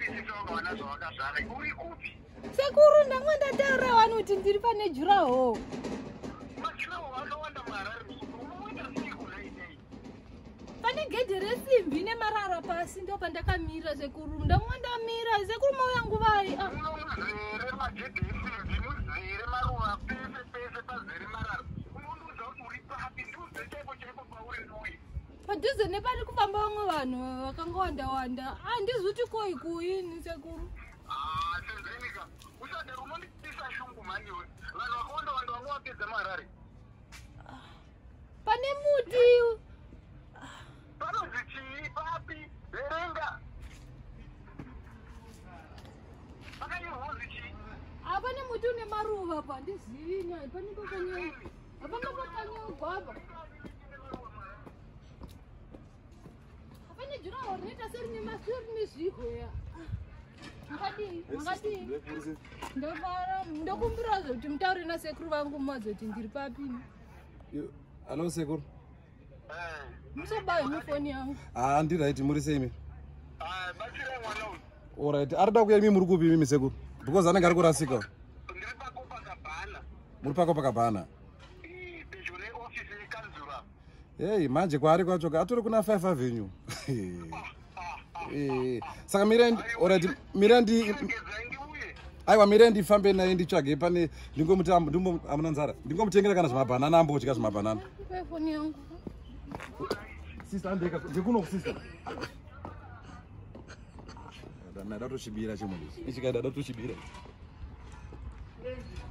Sekuru ndamwenda taura wanu kuti ndiri pane juraho. Pane gedhe resimbi nemarara pasi ndo pandakamira sekuru. Ndamwenda mira sekuru mauya nguva ai. Padhuze nepari kufamba vamwe vanhu vakangowanda wanda. Handizvi kuti kuyini sekuru. Senzrenika, usade unondipisa shungu maniwe. Vanhu vakawanda wanda vangu vapedza marare. Pane muti. Panonzi chii papi verenga. Pakanyorwonzi chii? Pane muti une maruva pa handizivi nyaya. Pane pakanyorwa. Hapana pakanyorwa apa. Pane juraho rinoita serine masiri nezvigoya. Makadii? Ndokumbira kuti mutaure nasekuru vangu mumadzoti ndiri papi. Hello sekuru. Musabaye mufoni yangu. Ndiraiti muri sei? Batsira mwana uyu. Alright, arida kuya imi muri kupi mimi sekuru? Because anenge ari kurasika. Ndiri pakopakabhana. Muri pakopakabhana? Pedyo neofisi yekanzura. Hey, manje kwari kwacho atori kuna 5 Avenue. Saka mirendi, alright, mirendi. Aiwa mirendi fambe naye nditsvage pane ndingomutambo ndimbo amuna nzara. Ndingomutengera kana zvimabhanana ambodya zvimabhanana. Foni yangu. Sister ndeka ndikuno sister. Dana dato chibira chimundi. Ichikaida dato chibira.